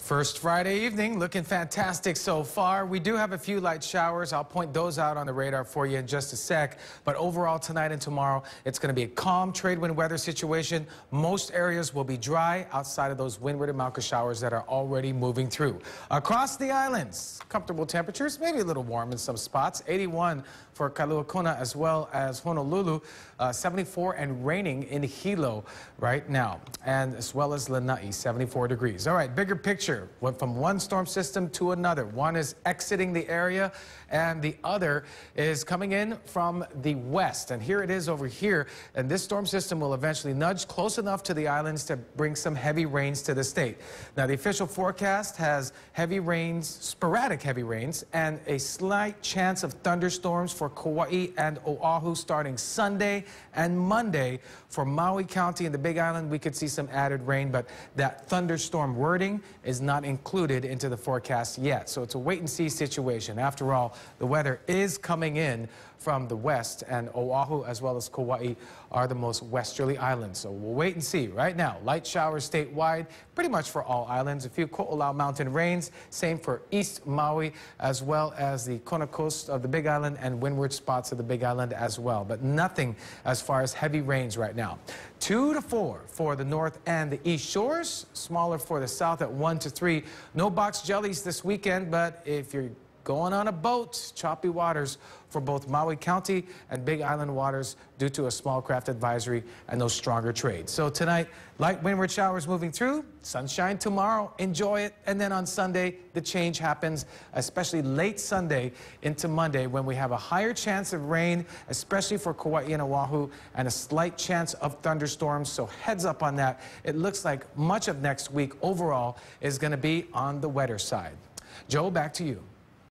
First Friday evening, looking fantastic so far. We do have a few light showers. I'll point those out on the radar for you in just a sec. But overall, tonight and tomorrow, it's going to be a calm trade wind weather situation. Most areas will be dry outside of those windward and Mauka showers that are already moving through. Across the islands, comfortable temperatures, maybe a little warm in some spots. 81 for Kaluakuna as well as Honolulu. 74 and raining in Hilo right now. And as well as Lanai, 74 degrees. All right, bigger picture. Went from one storm system to another. One is exiting the area and the other is coming in from the west. And here it is over here. And this storm system will eventually nudge close enough to the islands to bring some heavy rains to the state. Now, the official forecast has heavy rains, sporadic heavy rains, and a slight chance of thunderstorms for Kauai and Oahu starting Sunday and Monday. For Maui County and the Big Island, we could see some added rain, but that thunderstorm wording is not included into the forecast yet. So it's a wait-and-see situation. After all, the weather is coming in from the west, and Oahu as well as Kauai are the most westerly islands. So we'll wait and see. Right now, light showers statewide, pretty much for all islands. A few Ko'olau mountain rains, same for East Maui, as well as the Kona coast of the Big Island and windward spots of the Big Island as well. But nothing as far as heavy rains right now. 2 to 4 for the north and the east shores, smaller for the south at 1 to 3. No box jellies this weekend, but if you're going on a boat, choppy waters for both Maui County and Big Island waters due to a small craft advisory and those stronger trades. So tonight, light windward showers moving through, sunshine tomorrow, enjoy it. And then on Sunday, the change happens, especially late Sunday into Monday when we have a higher chance of rain, especially for Kauai and Oahu, and a slight chance of thunderstorms. So heads up on that. It looks like much of next week overall is going to be on the wetter side. Joe, back to you.